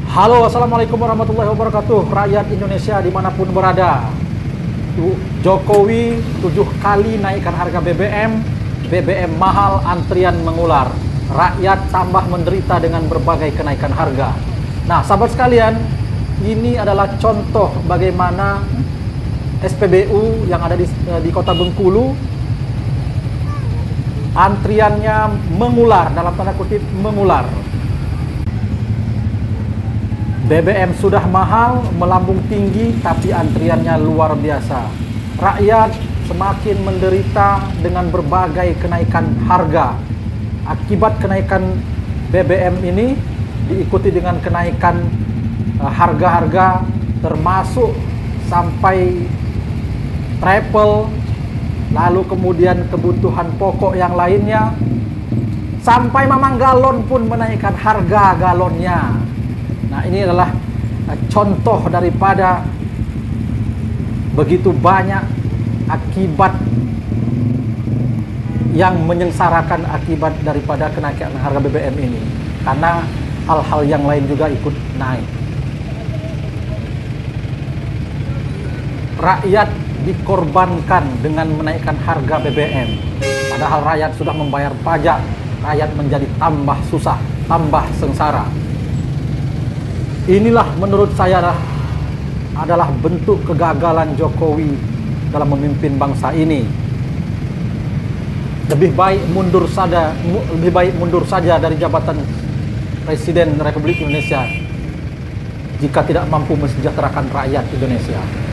Halo, assalamualaikum warahmatullahi wabarakatuh, rakyat Indonesia dimanapun berada. Jokowi 7 kali naikkan harga BBM, BBM mahal, antrian mengular. Rakyat tambah menderita dengan berbagai kenaikan harga. Nah, sahabat sekalian, ini adalah contoh bagaimana SPBU yang ada di Kota Bengkulu, antriannya mengular, dalam tanda kutip mengular. BBM sudah mahal, melambung tinggi, tapi antriannya luar biasa. Rakyat semakin menderita dengan berbagai kenaikan harga. Akibat kenaikan BBM ini diikuti dengan kenaikan harga-harga termasuk sampai triple, lalu kemudian kebutuhan pokok yang lainnya, sampai mamang galon pun menaikkan harga galonnya. Nah, ini adalah contoh daripada begitu banyak akibat yang menyengsarakan akibat daripada kenaikan harga BBM ini. Karena hal-hal yang lain juga ikut naik. Rakyat dikorbankan dengan menaikkan harga BBM. Padahal rakyat sudah membayar pajak, rakyat menjadi tambah susah, tambah sengsara. Inilah menurut saya adalah bentuk kegagalan Jokowi dalam memimpin bangsa ini. Lebih baik mundur saja dari jabatan Presiden Republik Indonesia jika tidak mampu mensejahterakan rakyat Indonesia.